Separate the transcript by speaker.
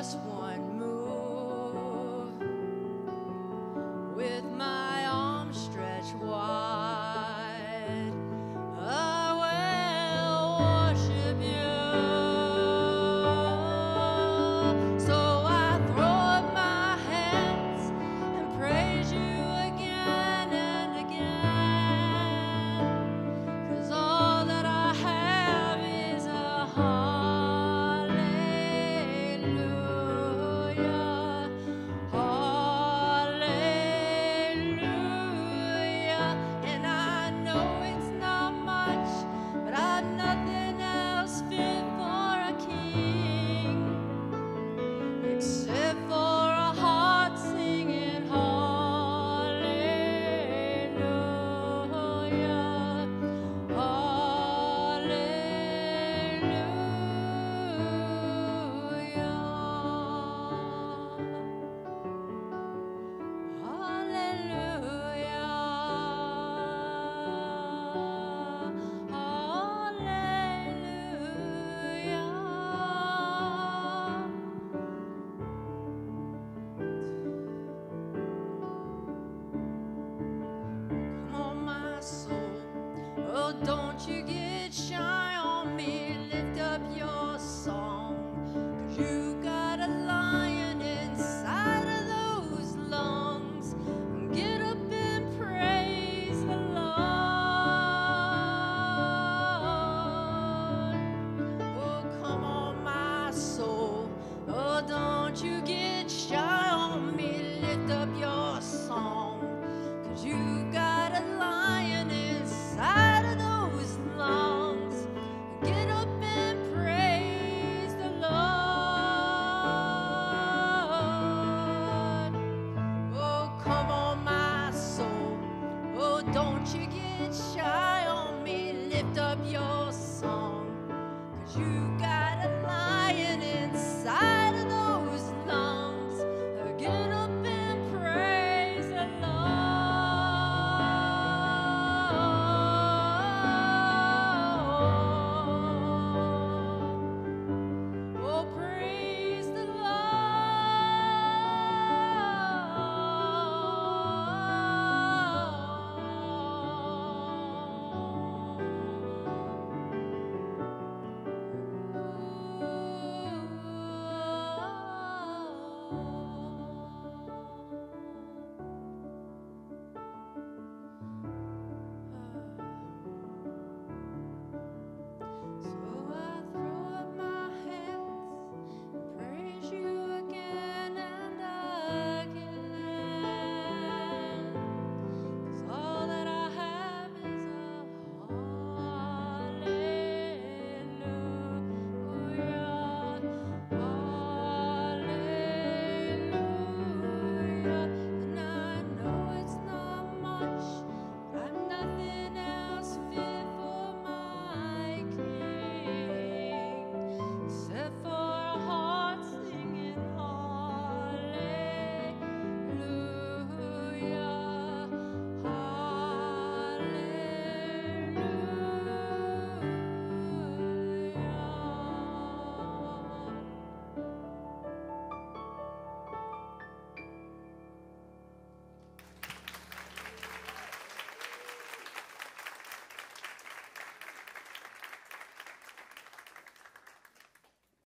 Speaker 1: just one move with my arms stretched wide. I will worship you. So I throw up my hands and praise you again and again. 'Cause all that I have is a hallelujah, hallelujah. And I know it's not much, but I've nothing else fit for a king except for a heart singing hallelujah, Come on, my soul, oh, don't you get shy on me. Lift up your song, 'cause you got a lion inside of those lungs. Get up and praise the Lord. Oh, come on, my soul, oh, don't you get shy on me. Lift up your song, 'cause you got a lion inside of those lungs. Get up and praise the Lord. Oh, come on, my soul, oh, don't you get shy on me. Lift up your